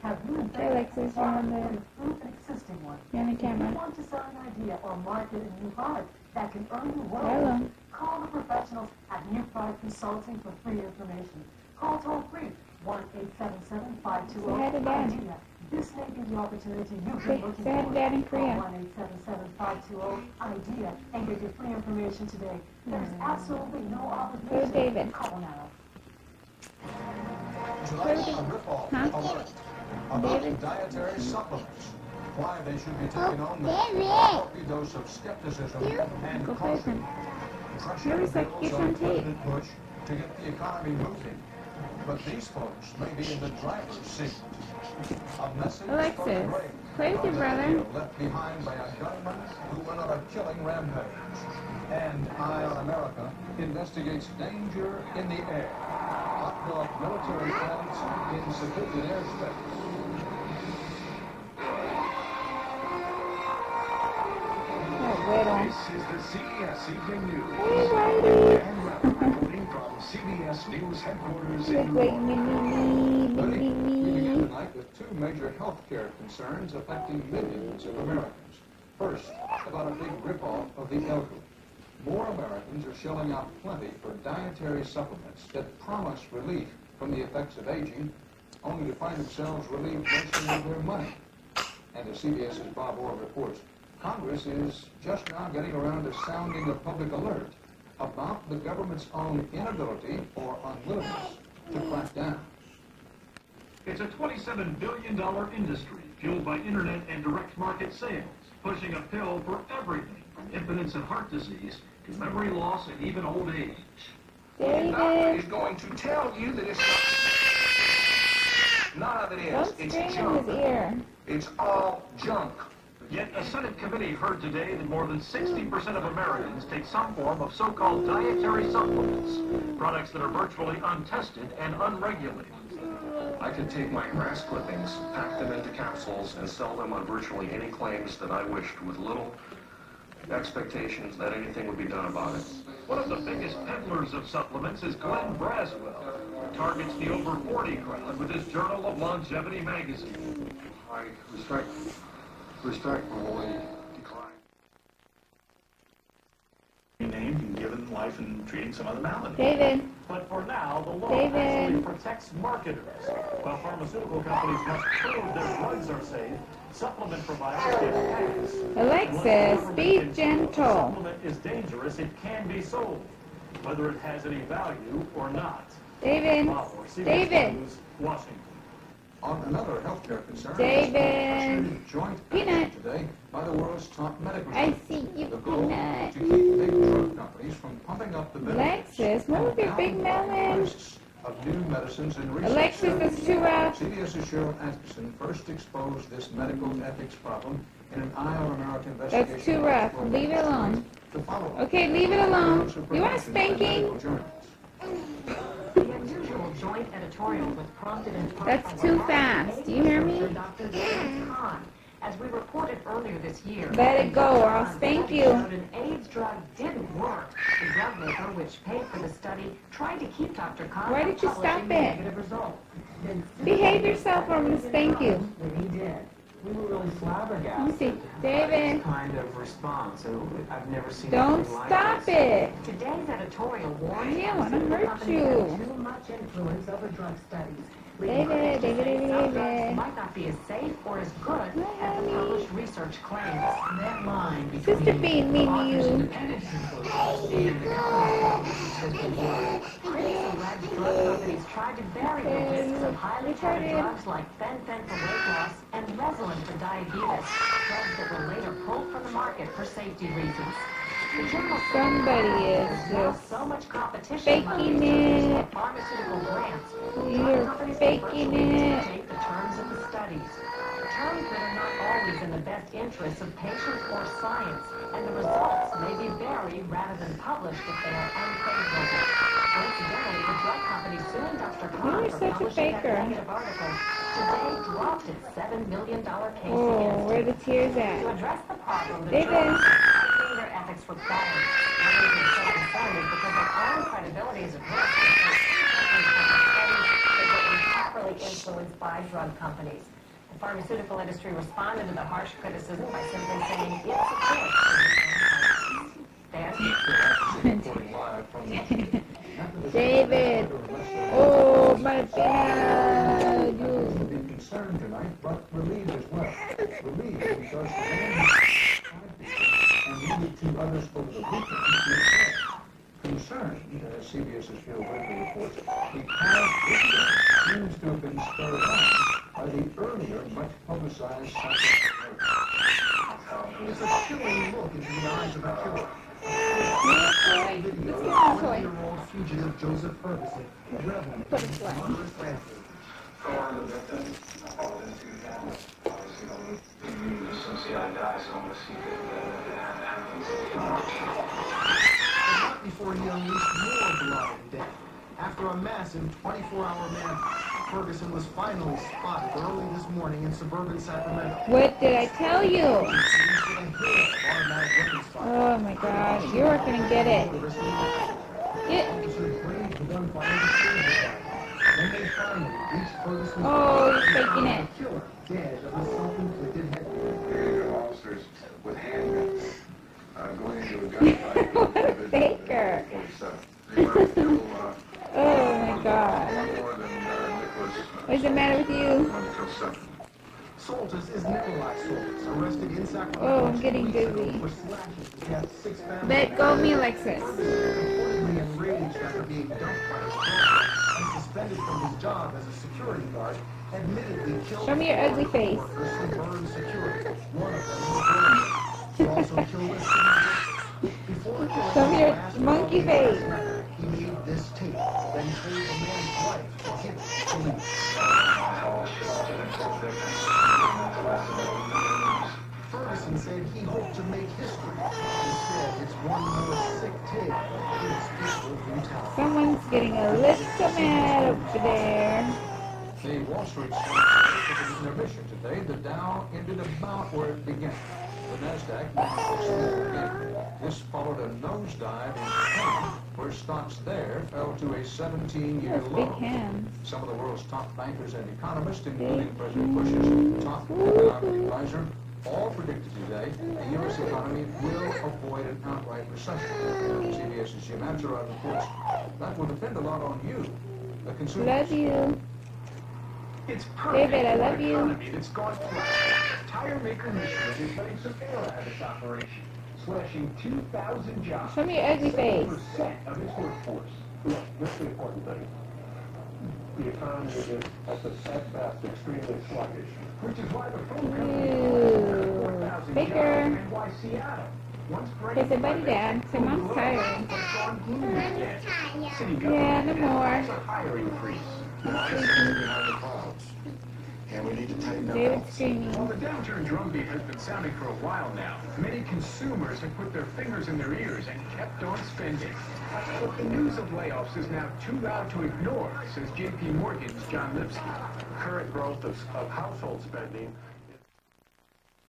Okay, Alexis, you're on the camera. You want to sell an idea or market a new product that can earn you Hello. royalties? Call the professionals at New Product Consulting for free information. Call toll free 1-877-520 Say hi to Dad. IDEA. This may be the opportunity you've Say been looking hi to for. Dad in Korea. Call 1-877-520 IDEA and get your free information today. There's absolutely no obligation. Who's David? Call now. Tonight's a rip-off alert about David? dietary supplements. Why they should be taken on with David! a healthy dose of skepticism and Go caution. first. Pressure Here is like bills it's on on tape. President Bush to get the economy moving. But these folks may be in the driver's seat. A message Alexis, for the brave play with your of brother. Israel left behind by a gunman who went on a killing rampage. And Eye on America investigates danger in the air. Hot dog military plants in civilian airspace. Oh, little. This is the CBS Evening News. Hey, Riley. Dan Rather reporting from CBS News headquarters Look, in wait, New York. We begin me. tonight with two major health care concerns affecting millions of Americans. First, about a big ripoff of the elderly. More Americans are shelling out plenty for dietary supplements that promise relief from the effects of aging, only to find themselves relieved mostly of their money. And as CBS's Bob Orr reports, Congress is just now getting around to sounding a public alert about the government's own inability or unwillingness to crack down. It's a $27 billion industry fueled by internet and direct market sales, pushing a pill for everything from impotence and heart disease to memory loss and even old age. David, Is going to tell you that it's not. None of it is. don't It's scream in junk. his ear. It's all junk. Yet a Senate committee heard today that more than 60% of Americans take some form of so-called dietary supplements, products that are virtually untested and unregulated. I could take my grass clippings, pack them into capsules, and sell them on virtually any claims that I wished with little expectations that anything would be done about it. One of the biggest peddlers of supplements is Glenn Braswell, who targets the over 40 crowd with his Journal of Longevity magazine. I respectfully decline. Named and given life in treating some other malady. David, But for now, the law David. actually protects marketers. While pharmaceutical companies must prove their drugs are safe, supplement providers get patents. Alexis, be gentle. Supplement is dangerous, it can be sold, whether it has any value or not. David, Bob Orr, CBS David, News, Washington. On another healthcare concern, David. joint Peanut. action today by the world's top medical I journals. see you, The goal Peanut. to keep big drug companies from pumping up the bills. Alexis, move your big melon. Risks of new medicines and research. Alexis, that's too rough. CBS's Cheryl Atkinson first exposed this medical ethics problem in an Eye on America That's investigation. too rough. Leave it alone. To follow Okay, leave it alone. You want a prevention by spanking? medical journals. The unusual joint editorial was prompted in part That's by too the fast. Do you hear me? Dr. James Kahn. As we reported earlier this year, Let it go or I'll Kahn spank showed you. An AIDS drug didn't work. The drug maker, which paid for the study, tried to keep Dr. Kahn Why from did you stop publishing the it? negative results. Then Behave yourself or I'm going to spank you. When he did, we were really flabbergasted. Let me see. by David. this kind of response. I've never seen Don't anything like stop this. it. Today's editorial warns I don't wanna pharmaceutical hurt companies you. have too much influence over drug studies. David, Leading critics to David, say David, some drugs David. might not be as safe or as good as the honey. published research claims. That line Sister between Bean, me and authors' you. independent conclusions and the company's conclusions has been blurred. Critics allege drug companies tried to bury the risks of highly touted drugs like fen-phen for weight loss and Resolin for diabetes, drugs that were later pulled from the market for safety reasons. The journal said Somebody is there's now just so much competition faking among researchers it. for pharmaceutical grants. You're Drug companies faking virtually it. dictate the terms of the studies. Terms that are not always in the best interests of patients or science, and the results may be buried rather than published if they are unfavorable. Coincidentally, the drug company suing Dr. Kahn You're for such a publishing that faker. negative article today dropped its $7 million case Oh, against where him. the tears To at? address the problem, the David. journal is their ethics required. One reason it's so concerned is because their own credibility is at risk. Because companies publish studies that were improperly heavily influenced by drug companies. The pharmaceutical industry responded to the harsh criticism by simply saying it supports. David! Oh, my bad! To be concerned tonight, but relieved as well. Relieved because the man and needed two others over the weekend. Concerned, as CBS's Phil Whitaker reports, because this death seems to have been spurred on by the earlier, much publicized psychiatric murder. It's a chilling look into the eyes of a killer. Let's get on toy. 20-year-old fugitive Joseph Ferguson reveled Put it in flat. murderous rampage. But not before he unleashed more blood and death. After a massive 24-hour manhunt, Ferguson was finally spotted early this morning in suburban Sacramento. What did I tell you? Police with a hail of automatic weapons fire. Oh my god, you are gonna get it. Get. Officers braved the gunfire to save the fire. When they finally reached Ferguson's Oh, you're faking it. the killer dead of a self-inflicted head. Officers with handguns going into a gunfight. What a faker. 47. They were killed Oh my god. more than Nicholas. What's the matter with you? Until 7. Soltis is Nikolai Soltis, arrested in Sacramento. Oh, I'm getting 2 weeks ago dizzy. for slashes to death 6 families. Let go of me, Alexis. Reportedly enraged after being dumped by his girlfriend and suspended from his job as a security guard, admittedly killed Show me your ugly face. workers from Burn Security. One of them was a He also killed a city before killing Show me your last monkey Friday face. night, he made this tape, then told the man's wife to give it to police. Ferguson said he hoped to make history. Instead, it's one more sick tale of his equal brutality. Someone's getting a little mad over there. The Wall Street stock took an intermission today. The Dow ended about where it began. The NASDAQ managed to move again. This followed a nosedive in Japan, where stocks there fell to a 17-year That's low. big hands. Some of the world's top bankers and economists, including President Bush's top economic advisor, all predicted today the U.S. economy will avoid an outright recession. CBS's Jim Amsarod reports that will depend a lot on you, the consumer. Love you. It's perfect David, I love for an you. economy that's gone flat. Tire maker Michelin is letting Safira have its operation, slashing 2,000 jobs. Show me your ugly face. 7% of its workforce. Yeah, that's the important thing. The economy is, at best, extremely sluggish. Which is why the phone Ooh. company 4,000 Baker. jobs and why Seattle. Once Say somebody dad. Say mom's tired. Yeah, no more. It's a hiring freeze. Behind the clouds. And we need to tighten up. David's screaming. While the downturn drumbeat has been sounding for a while now, many consumers have put their fingers in their ears and kept on spending. But the news of layoffs is now too loud to ignore, says J.P. Morgan's John Lipsky. Current growth of household spending